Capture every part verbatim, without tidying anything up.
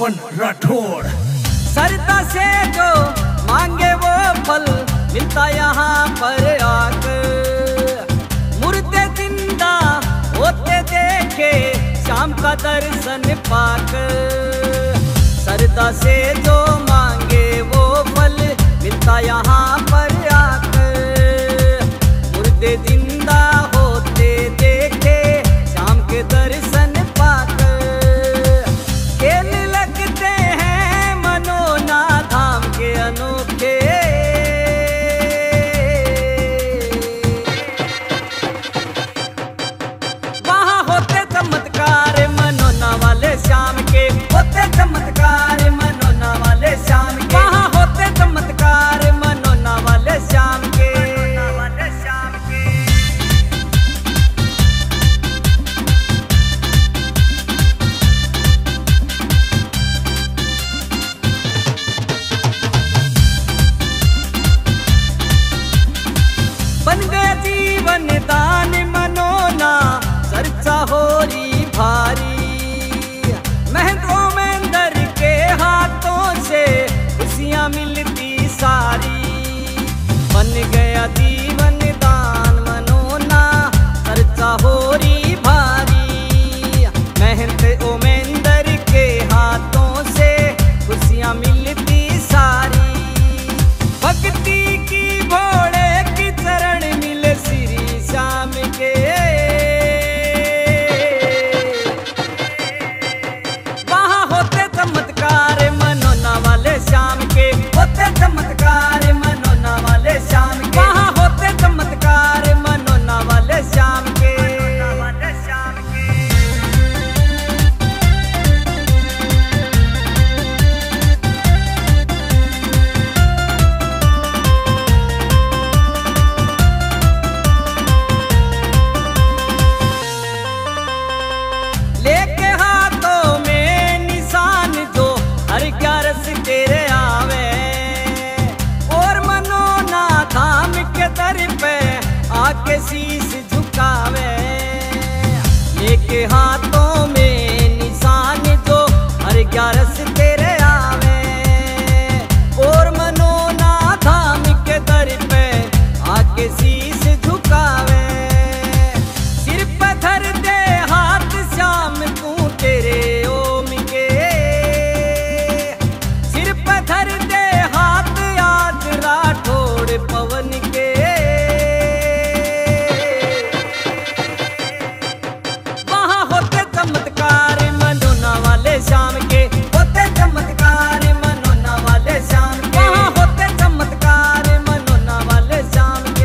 पवन राठौड़। सरदा से जो मांगे वो फल मिलता यहाँ पर आकर, मुर्दे जिंदा होते देखे शाम का दर्शन पाकर। सरदा से जो मांगे वो फल मिलता यहाँ पर आकर, मुर्दे जिंदा होते देखे शाम के दर्शन पाकर। खेल लगते हैं मनोना धाम के अनोखे, वहाँ होते चमत्कार मनोना वाले शाम के, होते चमत्कार मनोना वाले शाम के, वहाँ होते चमत्कार मनोना वाले शाम के। बन गया जीवन दान मनोना चर्चा हो रही भारी, महंदो महेंदर के हाथों से खुशियां मिलती सारी। बन गया जीवन दान मनोना चर्चा हो रही भारी, महंदो महेंदर के हाथों से खुशियां मिलती सारी। भक्ति की भोले की चरण मिले श्री श्याम के, वहाँ होते चमत्कार मनोना वाले शाम के, होते चमत्कार मनोना वाले शाम के, वहाँ होते चमत्कार मनोना वाले शाम के। लेके हाथों में निशान जो हर ग्यारस तेरे आवे, और मनोना धाम के दर पे आके शीश झुकावे। लेके हाथों में निशान जो हर ग्यारस तेरे आवे, और मनोना धाम के दर पे आके शीश झुकावे। सिर पे धर दे हाथ श्याम तू तेरे ओम के, सिर पे धर दे हाथ आज राठौड़ पवन के, वहाँ होते चमत्कार मनोना वाले शाम के, होते चमत्कार मनोना वाले शाम के, वहाँ होते चमत्कार मनोना वाले शाम के।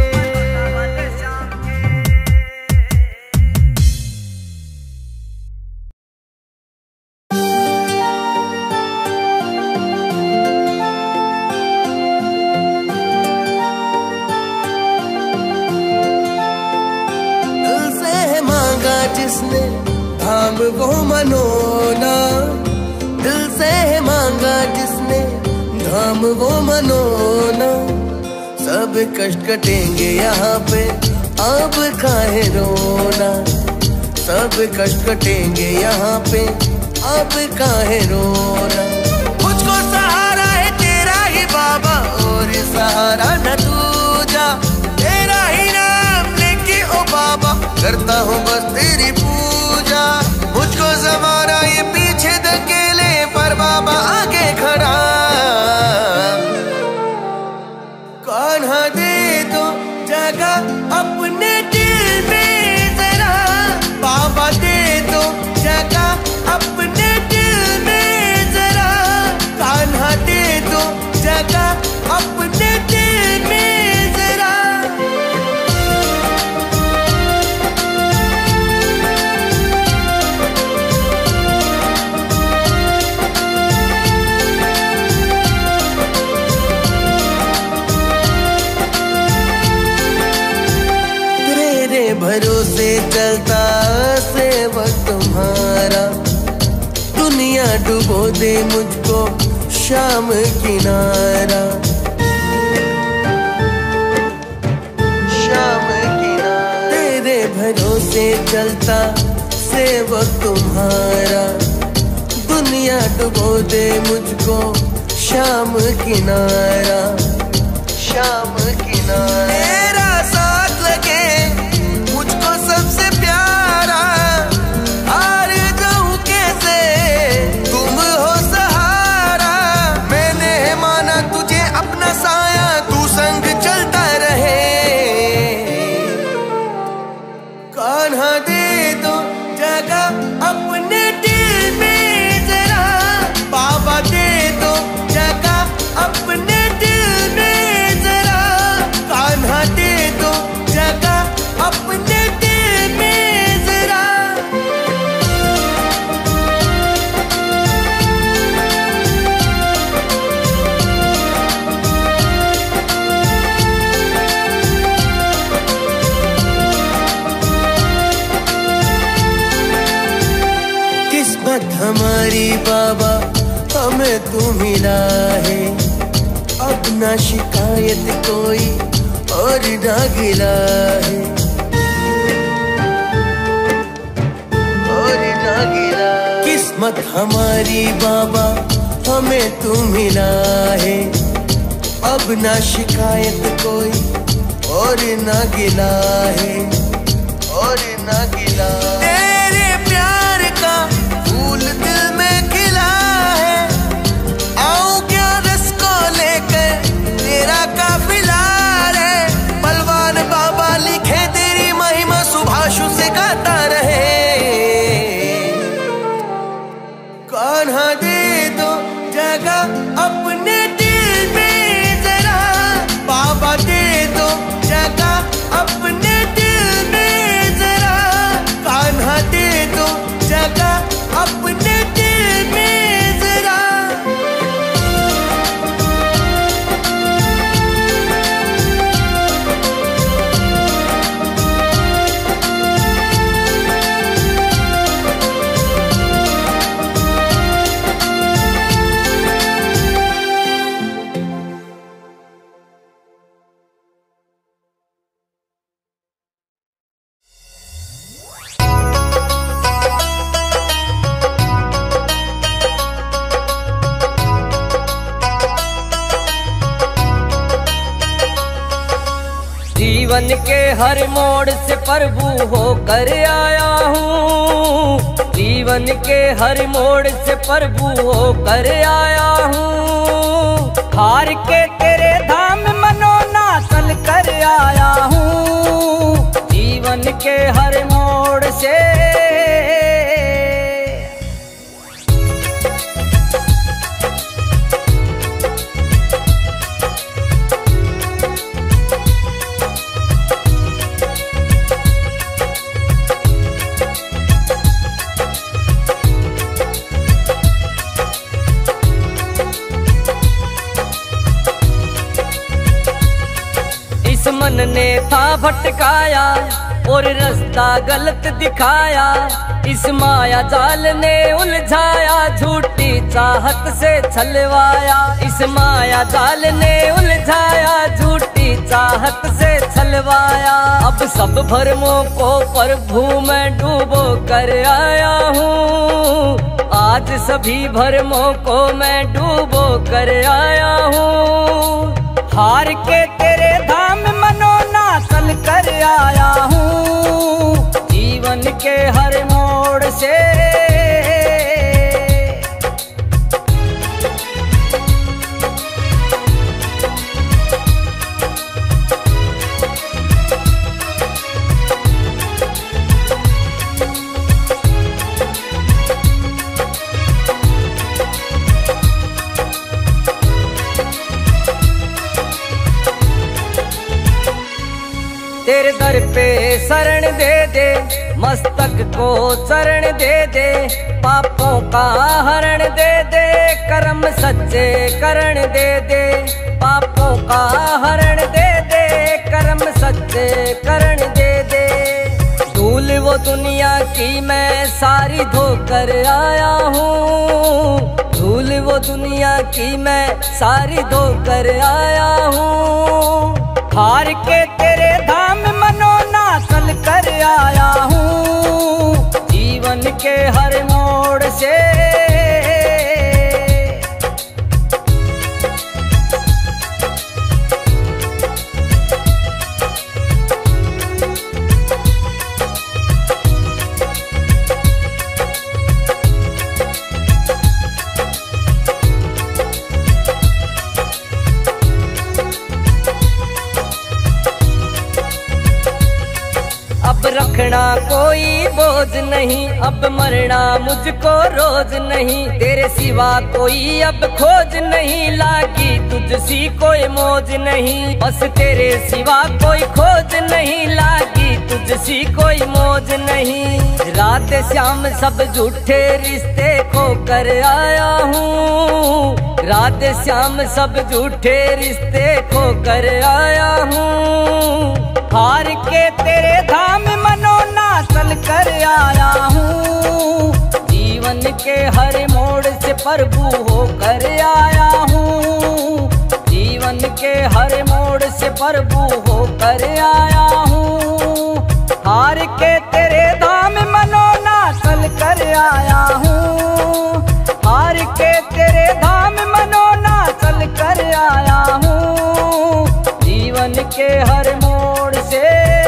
दिल से है मांगा जिसने धाम वो मनोना, दिल से है मांगा जिसने धाम वो मनोना। सब कष्ट कटेंगे यहाँ पे अब काहे रोना, सब कष्ट कटेंगे यहाँ पे अब काहे रोना। मुझको सहारा है तेरा ही बाबा और सहारा न दूजा, तेरा ही नाम लेके ओ बाबा करता हूँ बस तेरी पूजा। मुझको जमाना ये पीछे धकेले पर बाबा आगे खड़ा, कान्हा दे दो जगह अपने दिल में जरा, बाबा दे दो जगह अपने दिल में जरा, कान्हा दे दो जगह अपने दिल में जरा। तेरे भरोसे चलता सेवक तुम्हारा, दुनिया डुबो दे मुझको शाम किनारा, शाम किनारा। तेरे भरोसे चलता सेवक तुम्हारा, दुनिया डुबो दे मुझको शाम किनारा, शाम किनारा। तेरा साथ लगे मुझको सबसे प्यारा, हार जाऊं कैसे तुम हो सहारा। मैंने माना तुझे अपना साया, तू संग चलता रहे। कान्हा दे दो जगह अपने दिल में जरा, बाबा दे दो जगह अपने दिल में जरा। कान्हा दे दो जगह अपने दिल में जरा। किस्मत हमारी बाबा हमें तू मिला है, अब ना शिकायत कोई और ना गिला है, और ना गिला। किस्मत हमारी बाबा हमें तू मिला है, अब ना शिकायत कोई और ना गिला है, और ना गिला। तेरे प्यार का फूल दिल में खिला है, आऊं क्या रस को लेकर तेरा काफिला रे। बलवान बाबा लिखे तेरी महिमा, सुभाषु से गाता रहे। कान्हा दे दो जगह अपने दिल में जरा, बाबा दे दो जगह अपने दिल में जरा। कान्हा दे दो जगह अपने दिल में जरा। जीवन के हर मोड़ से प्रभु होकर आया हूँ, जीवन के हर मोड़ से प्रभु होकर आया हूँ। हार के तेरे धाम मनोना चल कर आया हूँ, जीवन के हर मोड़ से। इस मन ने था भटकाया और रास्ता गलत दिखाया, इस माया जाल ने उलझाया, झूठी चाहत से छलवाया। इस माया जाल ने उलझाया, झूठी चाहत से छलवाया। अब सब भरमों को प्रभु मैं डूबो कर आया हूँ, आज सभी भरमों को मैं डूबो कर आया हूँ। हार के तेरे धाम मनोना चल कर आया हूँ, जीवन के हर मोड़ से। तेरे दर पे शरण दे दे, मस्तक को चरण दे दे, पापों का हरण दे दे, कर्म सच्चे करण दे दे। पापों का हरण दे दे, कर्म सच्चे करण दे दे। धूल वो दुनिया की मैं सारी धोकर आया हूँ, धूल वो दुनिया की मैं सारी धोकर आया हूँ। हार के तेरे धाम मनोना चल कर आया हूँ, जीवन के हर मोड़ से। देखना कोई बोझ नहीं, अब मरना मुझको रोज नहीं। तेरे सिवा कोई अब खोज नहीं, लागी तुझसी कोई मौज नहीं। बस तेरे सिवा कोई खोज नहीं, लागी तुझसी कोई मौज नहीं। रात शाम सब झूठे रिश्ते खो कर आया हूँ, रात शाम सब झूठे रिश्ते खो कर आया हूँ। हार के तेरे धाम मनोना चल कर आया हूँ, जीवन के हर मोड़ से प्रभु हो कर आया हूँ। जीवन के हर मोड़ से प्रभु हो कर आया हूँ। हार के तेरे धाम मनोना चल कर आया हूँ, हार के तेरे धाम मनोना चल कर आया हूँ। जीवन के हर मोड़ से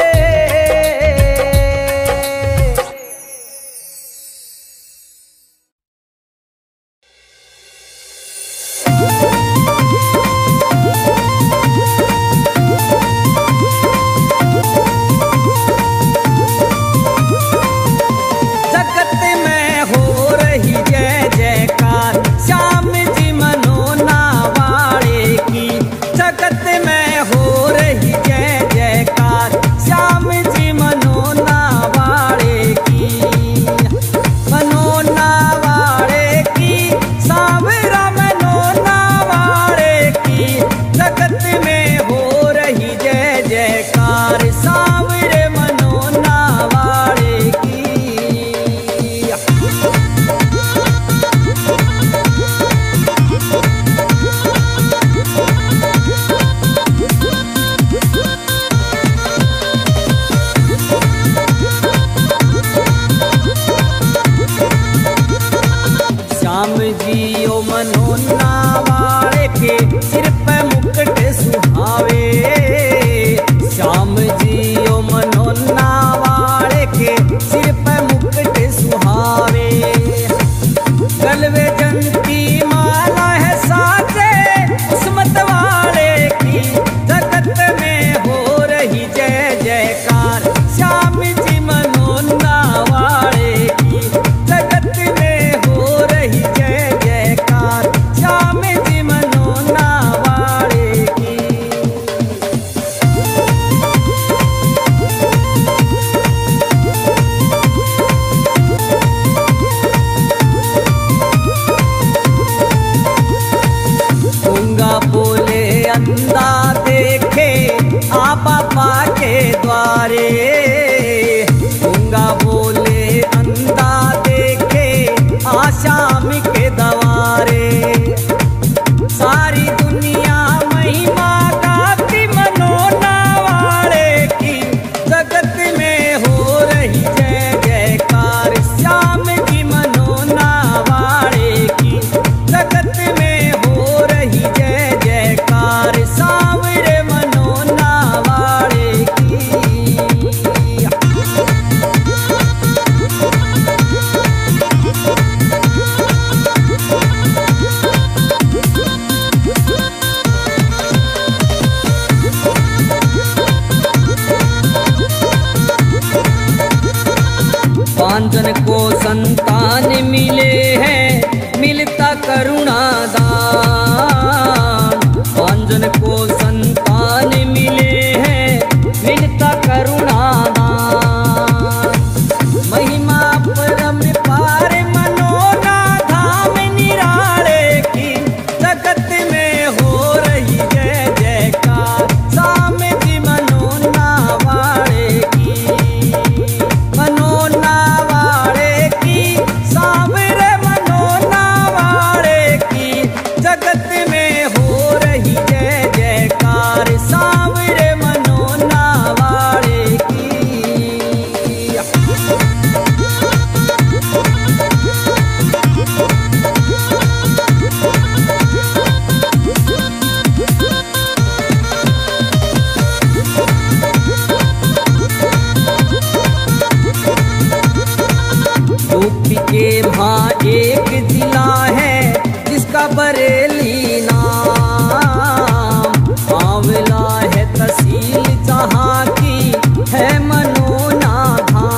पांचन को संतान मिले हैं, मिलता करुणा दान। पांचन को संतान मिले हैं, मिलता करुणा दान। महिमा परम पार मनोना धाम निराले की, जगत में हो रही जय जयकार। साम जी मनोना वाले की, मनोना वाले की, सावरे मनोना वाले की, जगत में हो रही जय जयकार। सावरे मनोना वाले की। यूपी के वहाँ एक जिला है जिसका बरेली नाम। आंवला है तहसील जहाँ की है मनोना धाम।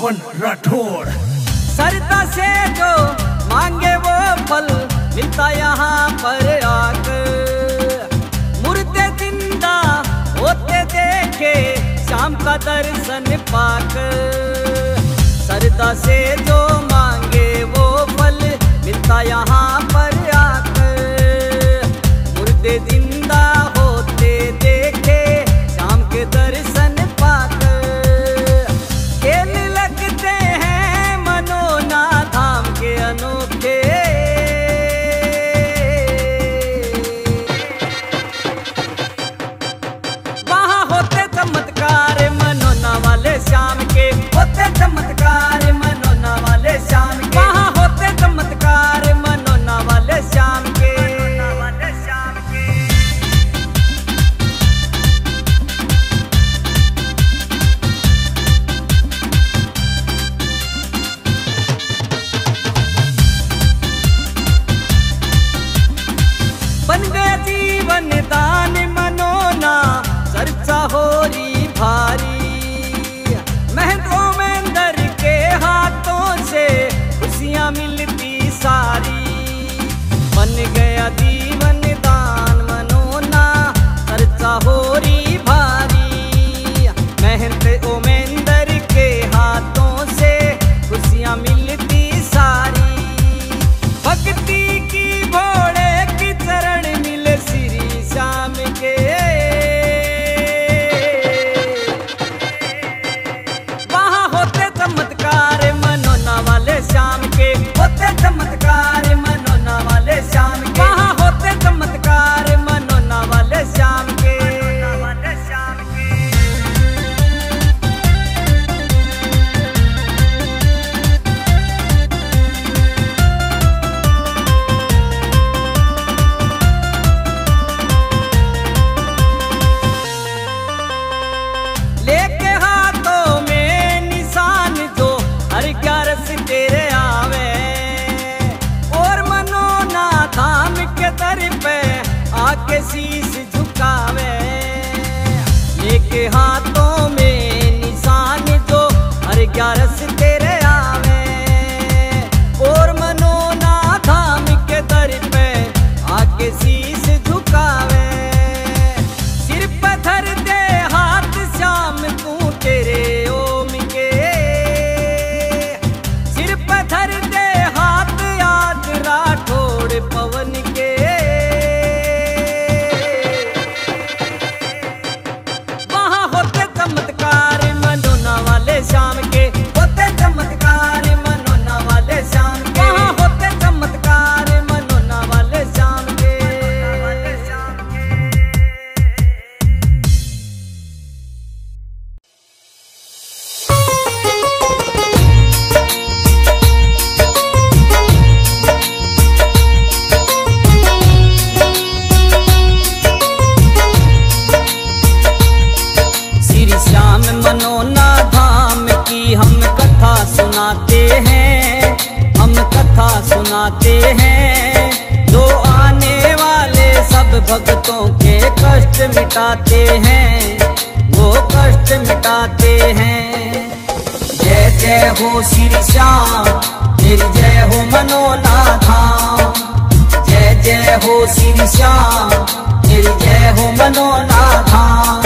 पवन राठौड़। सरदा से जो मांगे वो फल मिलता यहाँ पर आकर, मुर्दे जिंदा होते देखे शाम का दर्शन पाकर। सरदा से जो मांगे वो फल मिलता यहाँ पर आकर, मुर्दे जिंदा होते देखे शाम के दर्शन पाकर। खेल लगते हैं मनोना धाम के अनोखे, वहाँ होते चमत्कार मनोना वाले शाम के, होते चमत्कार मनोना वाले शाम के, वहाँ होते चमत्कार मनोना वाले शाम के। बन गया जीवन दान मनोना चर्चा हो रही भारी, महंतो मेंदर के हाथों से खुशियां मिलती सारी। बन गया जीवन दान मनोना चर्चा हो रही भारी, महंत ओमेंदर के हाथों से खुशियां मिलती सारी। भक्ति की भोले की चरण मिले श्री श्याम के, वहाँ होते चमत्कार मनोना वाले शाम के, होते चमत्कार मनोना वाले शाम के, वहाँ होते चमत्कार मनोना वाले शाम के। लेके हाथों में निशान जो हर ग्यारस तेरे आवे, और मनोना धाम के दर पे आके शीश झुकावे। लेके हाथों में निशान जो हर ग्यारस तेरे आवे, और मनोना धाम के दर पे आके शीश झुकावे। सिर पे धर दे हाथ श्याम तू तेरे ओम के, सिर पे धर दे हाथ याद राठौड़ पवन के, वहाँ होते चमत्कार मनोना वाले शाम के, होते चमत्कार मनोना वाले शाम के, वहाँ होते चमत्कार मनोना वाले शाम के। श्री श्याम मनोना धाम की हम कथा सुनाते हैं, हम कथा सुनाते हैं। जो आने वाले सब भक्तों के कष्ट मिटाते हैं, वो कष्ट मिटाते हैं। जय जय हो श्री श्याम, तेरी जय हो मनोना धाम। जय जय हो श्री श्याम, तेरी जय हो मनोना धाम।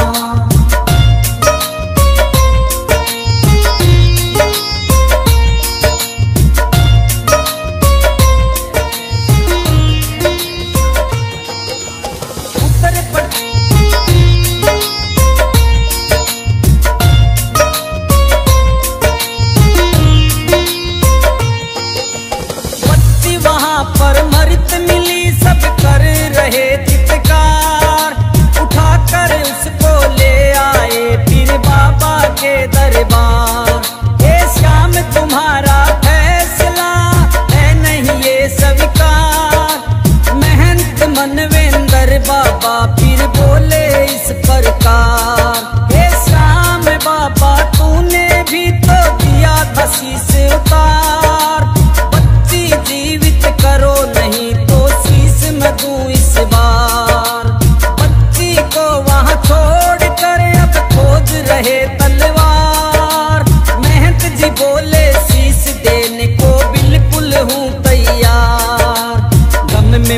वहाँ पर मृत मिली सब कर रहे चित्कार, उठाकर उसको ले आए पीर बाबा के दरबार। हे श्याम तुम्हारा फैसला है नहीं ये स्वीकार, महंत मनवेंद्र बाबा पीर बोले इस प्रकार। हे श्याम बाबा तूने भी तो दिया था शीश उतार, बच्ची जीवित करो नहीं तो शीश मैं दूं इस बार। बच्ची को वहाँ छोड़ कर अब खोज रहे तलवार, महंत जी बोले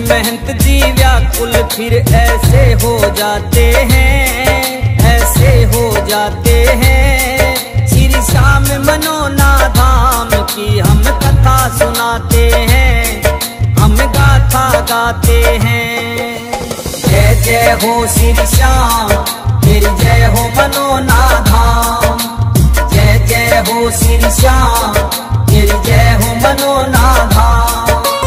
महंत जी व्याकुल फिर ऐसे हो जाते हैं, ऐसे हो जाते हैं। श्री श्याम मनोना धाम की हम कथा सुनाते हैं, हम गाथा गाते हैं। जय जय हो श्री श्याम, तेरी जय हो मनोना धाम। जय जय हो श्री श्याम, तेरी जय हो मनोना धाम।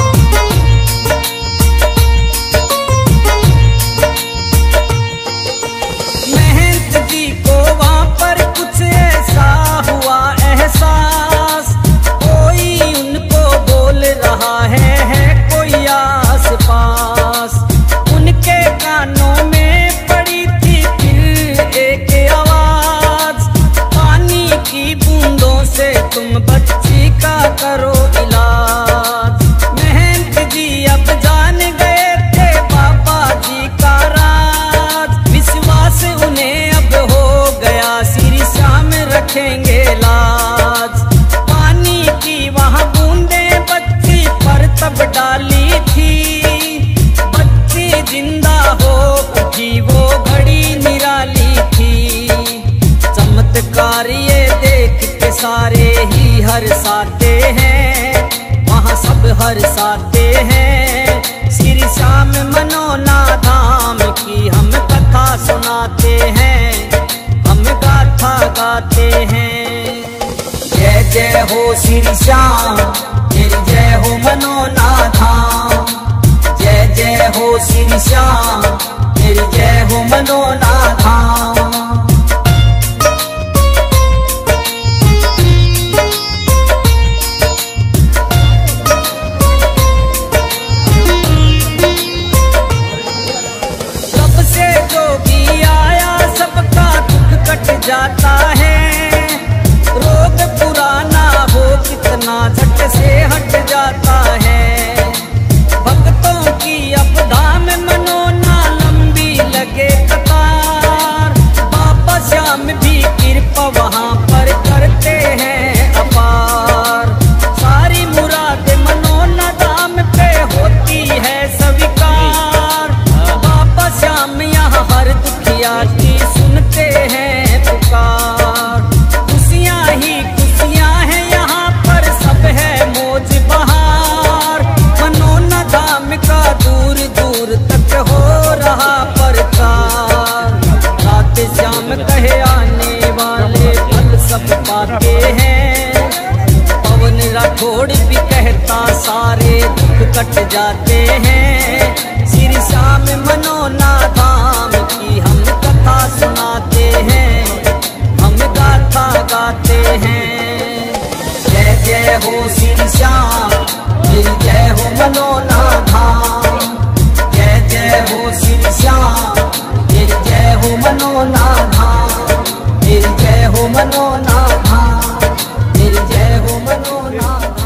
महंत जी को वहां पर कुछ ऐसा हुआ एहसास, कोई उनको बोल रहा है, है कोई आस पास। उनके कानों में पड़ी थी फिर एक आवाज, पानी की बूंदों से तुम बच्ची का करो इलाज। महंत जी अब जान गए थे बाबा जी का राज, विश्वास उन्हें अब हो गया श्री श्याम रखेंगे लाज। पानी की वहां बूंदें बच्ची पर तब डाली थी, बच्ची जिंदा हो उठी वो घड़ी निराली थी। चमत्कार ये देख के सारे ही हर्षाते हैं, वहाँ सब हर्षाते हैं। श्री श्याम मनोना धाम की हम कथा सुनाते हैं, हम गाथा गाते हैं। जय जय हो श्री श्याम, तेरी जय हो मनोना धाम। जय जय हो श्री श्याम, तेरी जय हो मनोना धाम। जाता है रोग पुराना हो कितना झट से हट जाता है। भक्तों की अब धाम मनोना लंबी लगे कतार, बाबा श्याम भी कृपा वहाँ पर करते हैं अपार। सारी मुराद मनोना धाम पे होती है स्वीकार, बाबा श्याम यहाँ हर दुखिया की सुनते हैं पुकार। खुशियाँ ही खुशियाँ हैं यहाँ पर, सब है मौज बहार। मनोना धाम का दूर दूर तक हो रहा प्रचार। रात श्याम कहे आने वाले फल सब पाते हैं, पवन राठौड़ भी कहता सारे दुख कट जाते हैं। श्री श्याम मनोना धाम की हम कथा सुनाते हैं, हम गाथा गाते हैं। जय जय हो श्री श्याम, तेरी जय हो मनोना धाम। जय जय हो श्री श्याम, तेरी जय हो मनोना धाम। तेरी जय हो मनोना धाम, तेरी जय हो मनोना धाम।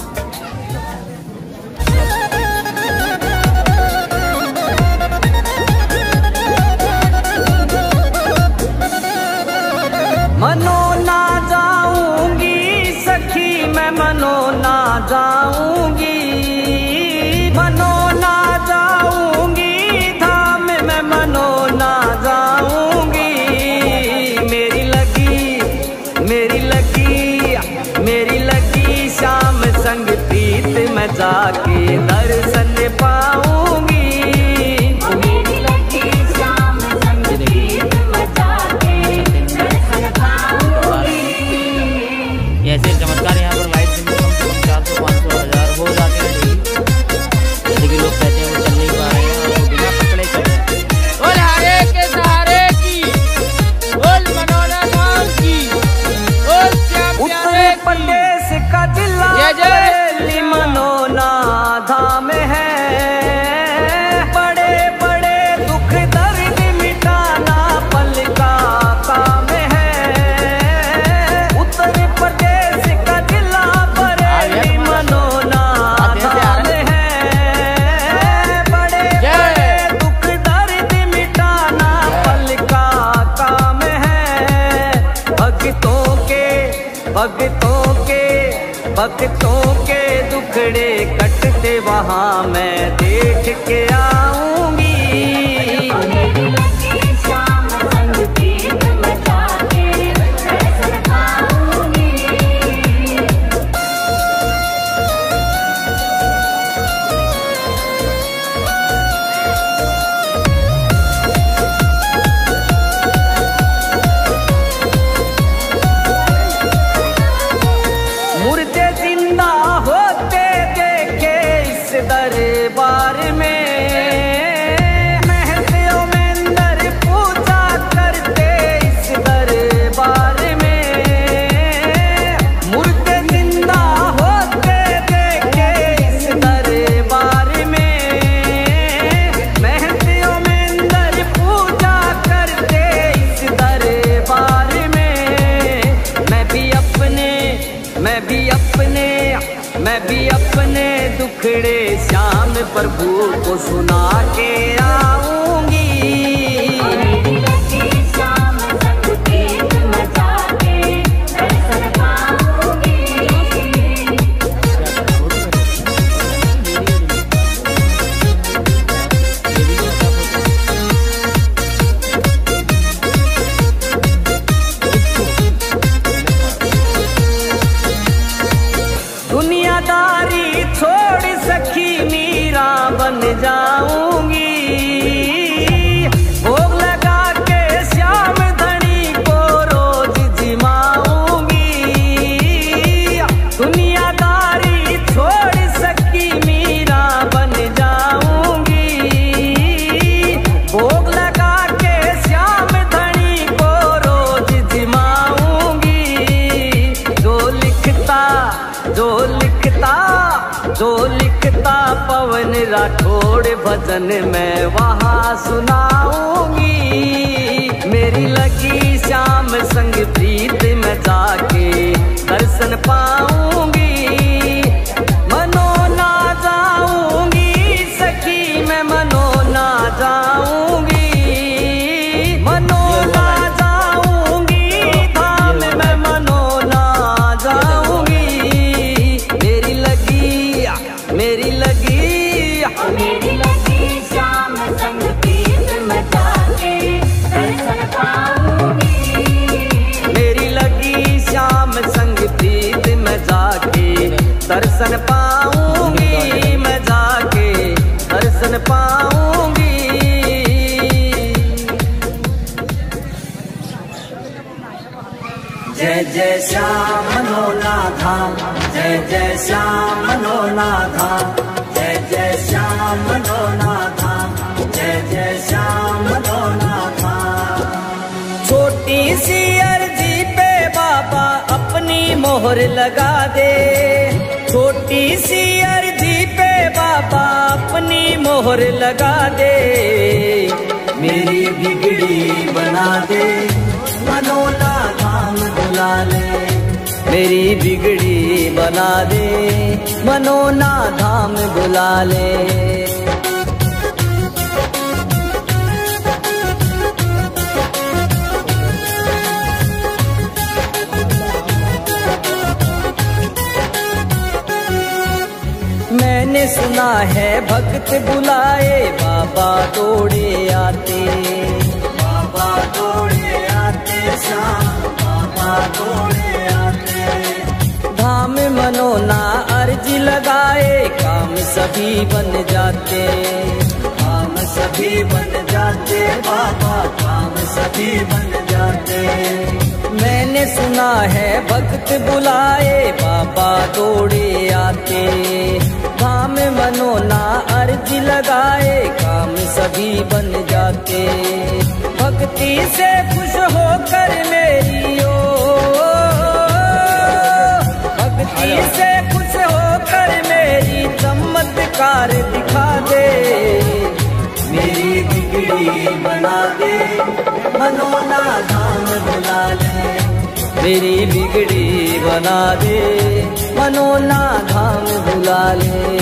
मनोना जाऊंगी सखी मैं मनोना जाऊंगी, मनोना जाऊंगी धाम में मनोना जाऊंगी। मेरी लगी मेरी लगी मेरी लगी श्याम संग प्रीत में जाके दर्शन पाऊंगी। ऐसे चमत्कार यहाँ पर लाइट से कम से कम चार सौ पाँच सौ हजार हो जाते हैं डेली। जैसे कि लोग कहते हैं वो चल नहीं पा रहे हैं और वो बिना पकड़े चल रहे हैं। बोल हरे के सहारे की, बोल मनोना धाम की, बोल श्याम प्यारे की। प्रदेश का जिला बरेली मनोना धाम है, बड़े बड़े दुख दर्द मिटाना पल का काम है। उत्तर प्रदेश का जिला बरेली मनोना धाम है, बड़े बड़े दुख दर्द मिटाना पल का काम है। भक्तों के भक्तों के भक्तों के दुखड़े कटते वहाँ मैं देख के आऊंगी। दरबार में महफिलों में अंदर पूजा करते इस दरबार में, मुर्दे जिंदा होते देखे इस दरबार में, महफिलों में अंदर पूजा करते इस दरबार में। मैं भी अपने मैं भी अपने मैं भी अपने दुखड़े श्याम प्रभु को सुना के आऊंगी। श्याम संग प्रीत मचा के दर्शन पाऊंगी। दुनियादारी छोड़ सखी मीरा बन जाऊंगी, भोग लगा के श्याम धनी को रोज जिमाऊंगी। दुनियादारी छोड़ सखी मीरा बन जाऊंगी, भोग लगा के श्याम धनी को रोज जिमाऊंगी। जो लिखता जो लिखता जो लिखता पवन राठौड़ भजन मैं वहाँ सुनाऊंगी। मेरी लगी श्याम संग प्रीत में जाके दर्शन पाऊंगी। मनो ना जाऊंगी सखी मैं मनो ना जाऊंगी, मनो ना जाऊंगी धाम में मनो ना जाऊंगी। मेरी लगी मेरी लगी मेरी लगी श्याम संग प्रीत में जाके दर्शन पाऊंगी। मेरी लगी श्याम संग प्रीत में जाके दर्शन पाऊंगी, मैं जाके दर्शन पाऊंगी। जय जय श्याम मनोना धाम, जय जय श्याम मनोना धाम, जय जय श्याम मनोना धाम, जय जय श्याम मनोना धाम। छोटी सी अर्जी पे बाबा अपनी मोहर लगा दे, छोटी सी अर्जी पे बाबा अपनी मोहर लगा दे। मेरी बिगड़ी बना दे मनोना धाम बुला ले, मेरी बिगड़ी बना दे मनोना धाम बुला ले। मैंने सुना है भक्त बुलाए बाबा दौड़े आते, बाबा दौड़े आते श्याम बाबा दौड़े आते। धाम मनोना अर्जी लगाए काम सभी बन जाते, काम सभी बन जाते बाबा काम सभी बन जाते। मैंने सुना है भक्त बुलाए बाबा दौड़े आते, धाम मनोना अर्जी लगाए काम सभी बन जाते। भक्ति से खुश होकर मेरी ओ, भक्ति से खुश होकर मेरी चमत्कार दिखा दे। मेरी बिगड़ी बना दे मनोना धाम बुला ले, मेरी बिगड़ी बना दे मनोना धाम बुला ले।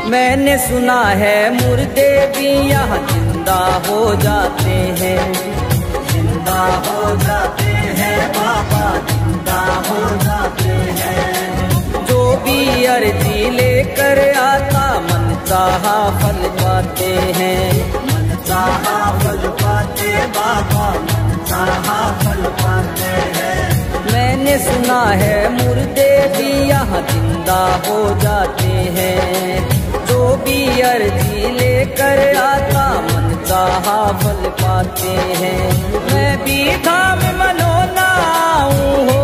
मैंने सुना है मुर्दे भी यहाँ जिंदा हो जाते हैं, जिंदा हो जाते हैं बाबा, जिंदा हो जाते हैं। जो भी अर्जी लेकर आता मन चाहा फल पाते हैं, मन चाहा फल पाते बाबा, मन चाहा फल पाते हैं। मैंने सुना है मुर्दे भी यहाँ जिंदा हो जाते हैं, जो भी अर्जी लेकर आता मन चाहा फल पाते हैं। मैं भी धाम मनोना हूँ,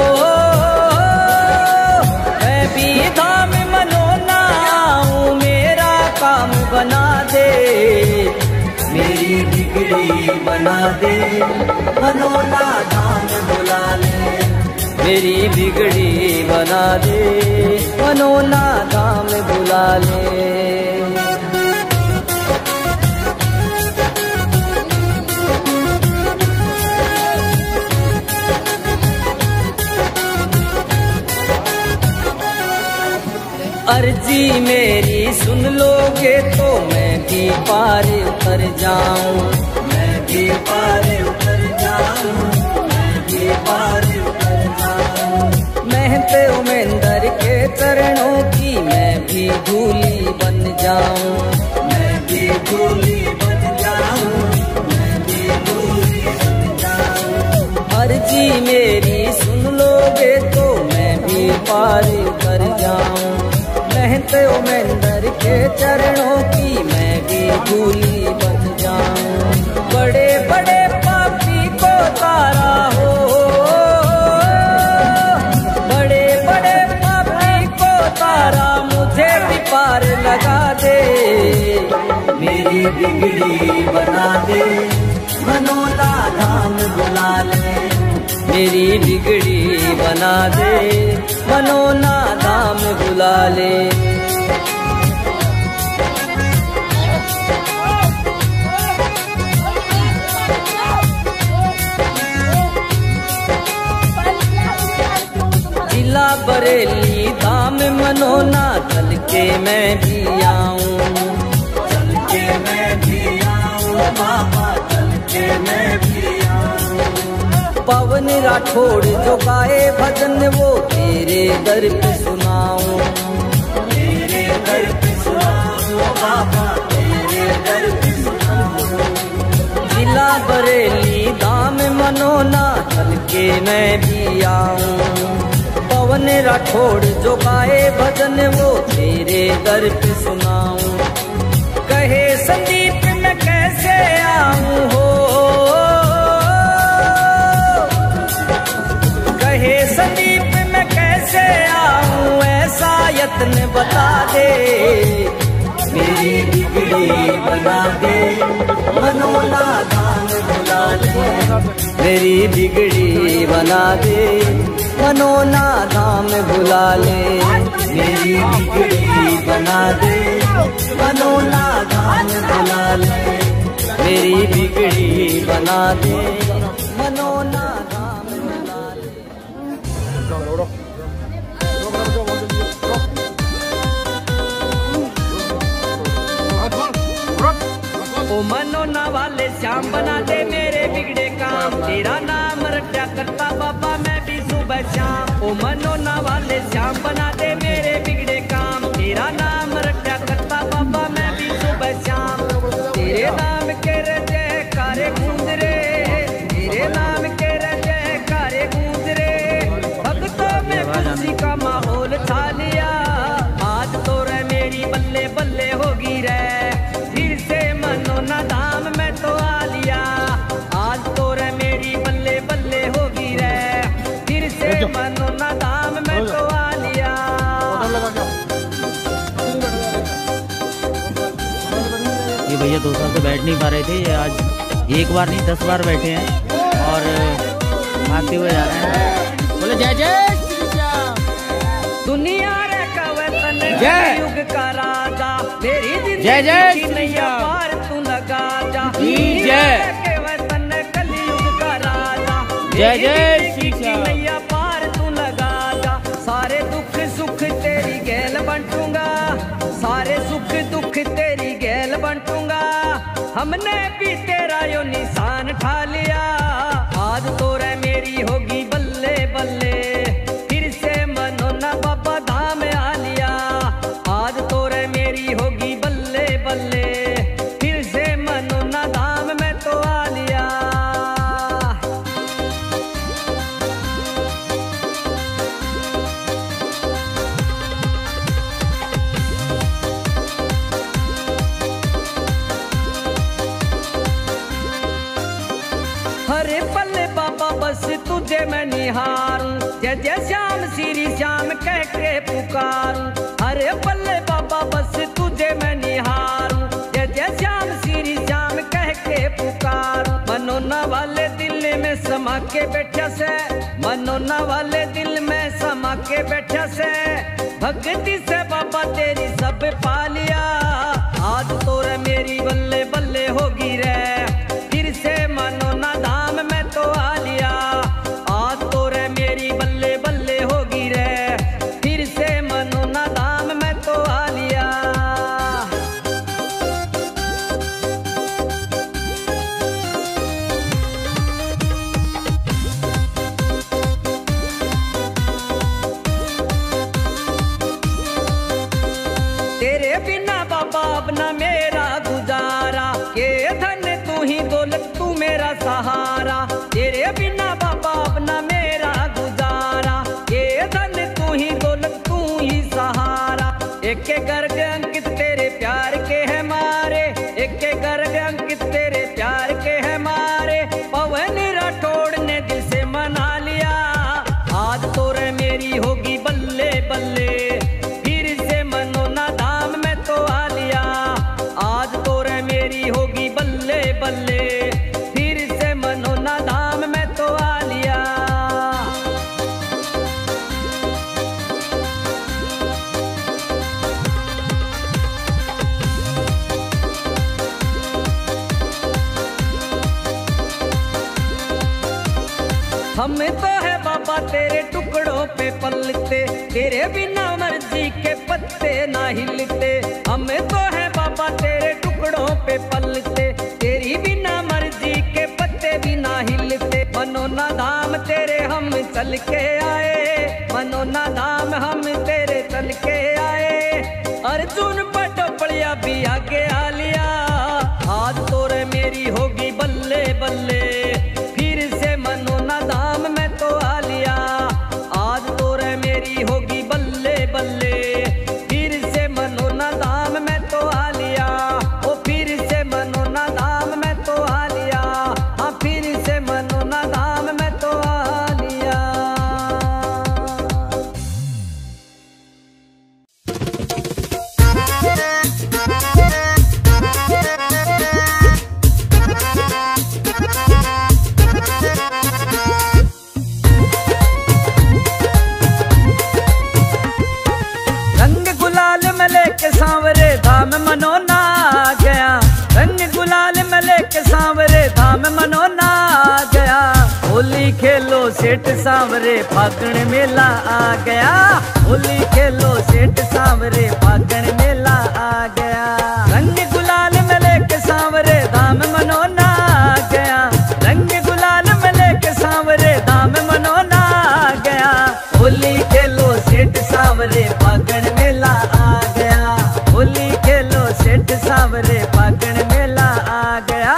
मैं भी धाम मनोना हूँ, मेरा काम बना दे, मेरी बिगड़ी बना दे, मनोना धाम बुला ले, मेरी बिगड़ी बना दे, मनोना धाम बुला ले। अर्जी मेरी सुन लोगे तो मैं भी पार उतर जाऊं, मैं भी पार उतर जाऊं, मैं भी पार उतर जाऊं। मेहनते उमेंदर के चरणों की मैं भी धूली बन जाऊं, मैं भी धूली बन जाऊं, मैं भी धूली बन जाऊं। अर्जी मेरी सुन लोगे तो मैं भी पार उतर जाऊं, मेहनते उमेंदर के चरणों की मैं भी धूली बन जाऊं। बड़े बड़े पापी को तारा हो, बड़े बड़े पापी को तारा, मुझे भी पार लगा दे, मेरी बिगड़ी बना दे, मनोना धाम बुला ले, मेरी बिगड़ी बना दे, मनोना धाम बुला ले। जिला बरेली धाम मनोना चल के मैं भी आऊं, चल के मैं भी आऊं बाबा, चल के मैं भी आऊं। पवन राठौड़ जो गाए भजन वो तेरे दर पे सुनाऊं, तेरे दर पे सुनाऊं बाबा, तेरे दर पे सुनाऊं। जिला बरेली धाम मनोना चल के मैं भी आऊं, पवन राठौड़ जो गाए भजन वो तेरे दर पे सुनाऊं। कहे संदीप मैं कैसे आऊं हो, कहे संदीप मैं कैसे आऊं, ऐसा यत्न बता दे, मेरी बिगड़ी बना दे, मनोना धाम बुला ले, मेरी बिगड़ी बना दे, मनोना धाम बुला ले, मेरी बिगड़ी बना दे, मनोना धाम बुला ले, मेरी बिगड़ी बना दे, मनोना धाम बुला ले। ओ मनोना वाले श्याम बना दे मेरे बिगड़े काम, तेरा नाम रट्टा करता बाबा मैं भी सुबह शाम। ओ मनोना वाले श्याम बना दे मेरे बिगड़े काम, तेरा नाम रट्टा करता बाबा मैं भी सुबह शाम। तेरे नाम के रजे कारे गूंज रे, तेरे नाम के रजे कारे गूंज रे, भक्तों में खुशी का माहौल छा लिया, आज तो रे मेरी बल्ले बल्ले होगी रे, फिर से मनोना धाम में तो आ लिया, आज तो रे मेरी बल्ले बल्ले होगी रे, फिर से मनोना धाम में तो आ लिया। ये भैया दो साल से बैठ नहीं पा रहे थे, ये आज एक बार नहीं दस बार बैठे हैं और भागते हुए जा रहे हैं। बोले जय जय श्री श्याम। दुनिया रे कवतन जय युग का राजा, मेरी जय जय जिंदगी नैया पार तू लगा जा, जय कवतन कलयुग का राजा, जय जय श्री श्याम। नैया पार तू लगा जा, सारे दुख सुख तेरी गैल बंटूंगा, सारे सुख हमने भी तेरा यो निशान ठा लिया, आज तो रे मेरी होगी बल्ले बल्ले, फिर से मनोना बाबा धाम आ लिया, आज तो रे मेरी होगी बल्ले बल्ले, फिर से मनोना धाम में तो आ लिया। हरे पल्ले बाबा बस तुझे मैं निहारूं, जय जय श्याम श्री श्याम कह के पुकारूं। हरे पल्ले बाबा बस तुझे मैं निहारूं, जय जय श्याम श्री श्याम कह के पुकारूं। मनोना वाले दिल में समा के बैठा से, मनोना वाले दिल में समा के बैठा से, भक्ति से बाबा तेरी सब पा लिया, आज तो रे मेरी बल्ले बल्ले होगी रे, फिर से मनोना धाम में तो आ लिया, आज तो रे मेरी बल्ले बल्ले होगी रे, फिर से मनोना धाम में तो आ लिया। तेरे बिना बाबा अपना मेरा गुजारा, के धन तू ही दौलत तू मेरा सहारा, तेरे बिना बाबा अपना मेरा गुजारा, के धन तू ही दौलत तू ही सहारा। एक के गर्ग अंकित तेरे प्यार के है मारे, एक के गर्ग अंकित तेरे प्यार के है मारे, पवन राठौड़ ने दिल से मना लिया, आज तो रे मेरी होगी बल्ले बल्ले, फिर से मनोना धाम में तो आ लिया, आज तो रे मेरी होगी बल्ले बल्ले, फिर से मनोना धाम में तो आ लिया। हम तो है बाबा तेरे टुकड़ों पे पलते, तेरे बिना मर्जी के पत्ते ना हिलते, हम तो है बाबा तेरे टुकड़ों पे पलते, तेरी बिना मर्जी के पत्ते भी ना हिलते। मनोना धाम तेरे हम चल के आए, मनोना धाम हम तेरे चल के आए, अर्जुन पटोपड़िया भी आगे आ लिया, आज तो रे मेरी होगी बल्ले बल्ले, फिर से मनोना धाम में तो आ लिया, आज तो रे मेरी होगी बल्ले बल्ले, फिर से मनोना धाम में तो आ लिया, ओ फिर से मनोना धाम में तो आ लिया, हाँ फिर से मनोना धाम में तो आ लिया। लेके सांवरे धाम मनोना आ गया, रंग गुलाल में लेके सांवरे धाम मनोना आ गया, होली खेलो सेठ सांवरे फागण मेला आ गया, होली खेलो सेठ सांवरे फागण मेला आ गया, रंग गुलाल में लेके सांवरे धाम मनोना आ गया, रंग गुलाल में लेके सांवरे धाम मनोना आ गया, होली खेलो सेठ सांवरे फागण मेला आ गया, होली खेलो सेठ सांवरे फागण मेला आ गया।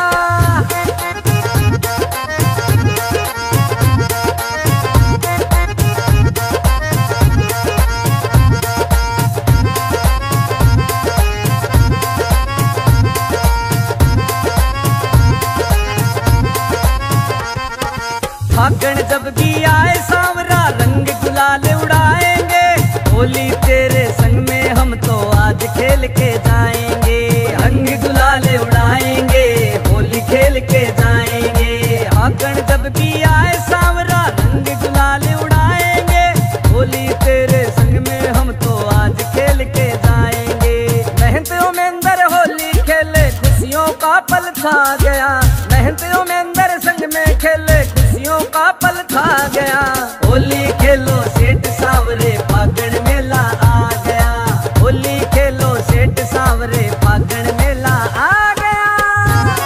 फागण जब भी आए सांवरा रंग गुलाल उड़ाएंगे, होली तेरे संग में हम तो आज खेल के जाएंगे, रंग गुलाल उड़ाएंगे होली खेल के जाएंगे। फागण जब भी आए सांवरा रंग गुलाल उड़ाएंगे, होली तेरे संग में हम तो आज खेल के जाएंगे। मेहनतियों में अंदर होली खेले खुशियों का पल छा गया, मेहनतियों में अंदर संग में खेले खुशियों का पल छा गया, होली खेलो सेठ सांवरे फागण मेला आ गया, होली खेलो सेठ सांवरे फागण मेला आ गया।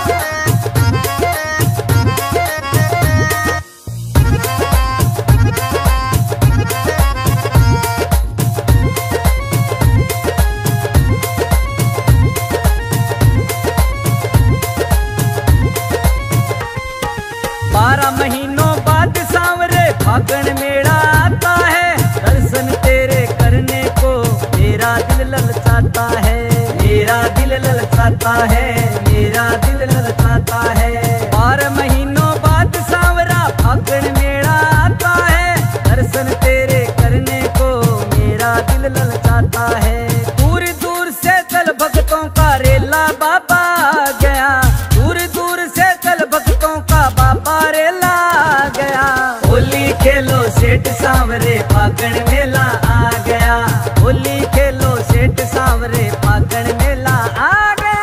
ललचाता है, मेरा दिल ललचाता है, मेरा दिल ललचाता है। बारह महीनों बाद सांवरा फागुन मेला आता है, दर्शन तेरे करने को मेरा दिल ललचाता है। दूर दूर से चल भक्तों का रेला बाबा आ गया, दूर दूर से चल भक्तों का बाबा रेला आ गया। होली खेलो सेठ सांवरे फागुन मेला आ गया, होली खेलो सेठ सांवरे फागुन मेला आ गया।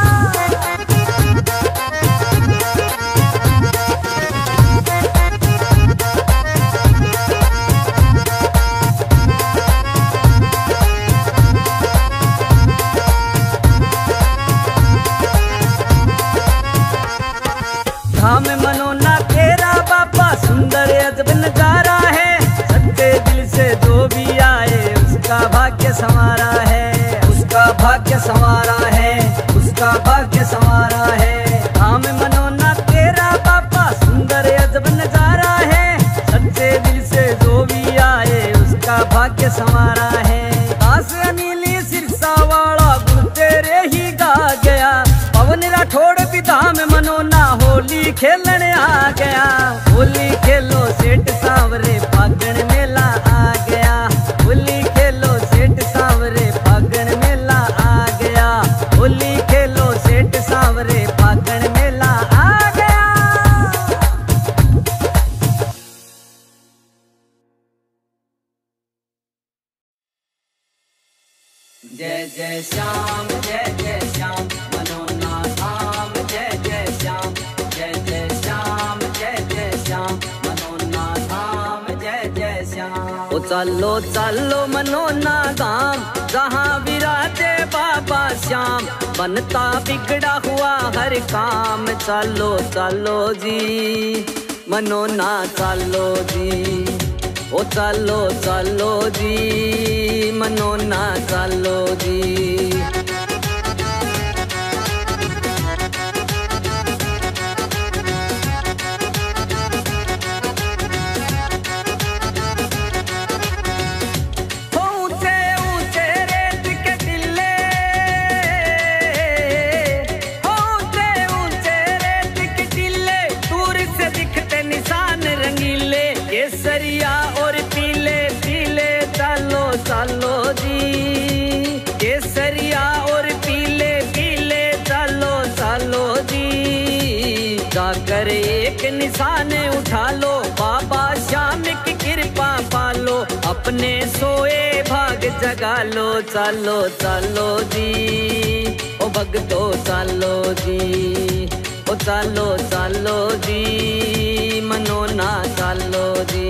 धाम मनोना तेरा बाबा सुंदर अजब नजारा है, सच्चे दिल से जो भी आए उसका भाग्य संवारा है, उसका भाग्य संवारा है, उसका भाग्य संवारा है। धाम मनोना तेरा बाबा सुंदर अजब नजारा है, सच्चे दिल से जो भी आए उसका भाग्य संवारा है। दास अनिली सिरसा वाला गुण तेरे ही गा गया, पवन राठौड़ भी धाम मनोना होली खेलने आ गया। होली खेलो सेठ सांवरे फागुन मेला आ गया, होली खेलो सेठ सांवरे फागुन मेला आ गया, होली खेलो सेठ सांवरे फागुन मेला आ गया। जय जय श्याम जय जय श्याम मनोना धाम, जय जय श्याम जय जय श्याम जय जय श्याम मनोना धाम, जय जय श्याम। ओ चलो चलो मनोना धाम, जहाँ विराजे बाबा श्याम, बनता बिगड़ा हुआ हर काम। चलो चलो जी मनोना चलो जी, ओ चलो चलो जी मनोना चलो जी। ऊंचे ऊंचे रेत के टिल्ले, ऊंचे ऊंचे रेत के टिल्ले, दूर से दिखते निशान रंगीले, केसरिया और पीले पीले। चलो चलो जी केसरिया और पीले पीले, चलो चलो जी। जाकर एक निशान उठा लो, बाबा श्याम की कृपा पालो, अपने सोए भाग जगा लो। चलो चलो जी ओ भगतो चलो जी, ओ चलो चलो जी मनोना चलो जी।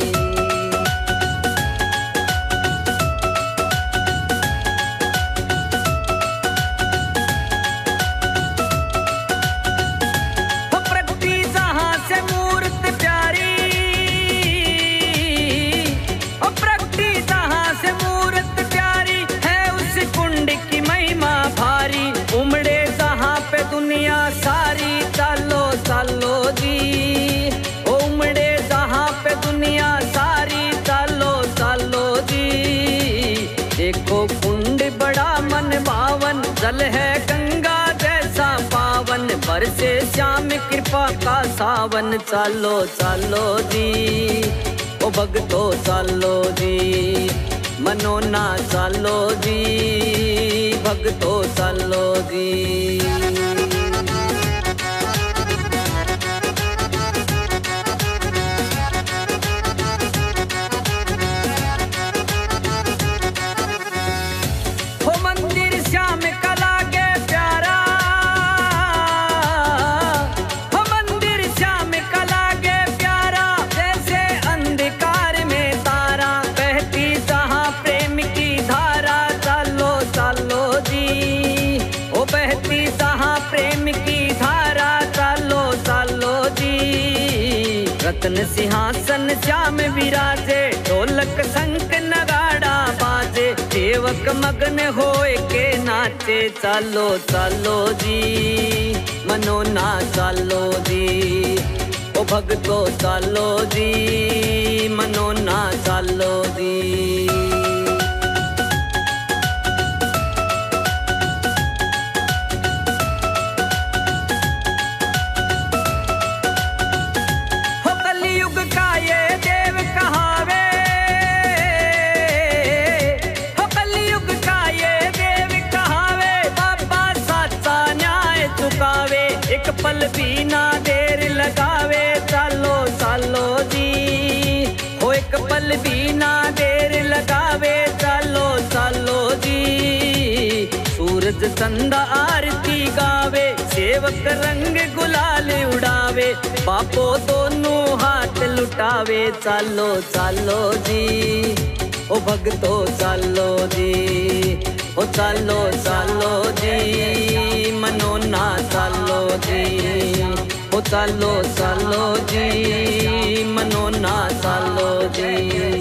दुनिया सारी चलो चलो जी, उमड़े जहाँ पे दुनिया सारी चलो चलो जी। देखो कुंड बड़ा मन भावन, जल है गंगा जैसा पावन, बरसे श्याम कृपा का सावन। चलो चलो जी ओ भगतो चलो जी मनोना चलो जी, भगतो चलो जी। रत्न सिंहासन श्याम विराजे, ढोलक शंख नगाड़ा बाजे, सेवक मगन होए के नाचे। चलो चलो जी मनोना चलो जी, ओ भगतो चलो जी मनोना चलो जी। पल भी ना देर लगावे चालो चालो जी, हो एक पल भी ना देर लगावे चालो चालो जी। सूरज संधा आरती गावे, सेवक रंग गुलाल उड़ावे, बापो दोनों हाथ लुटावे चालो चालो जी, ओ भगतो चालो जी, ओ चालो चालो जी मनोना चालो जी, ओ चालो चालो जी मनोना चालो जी।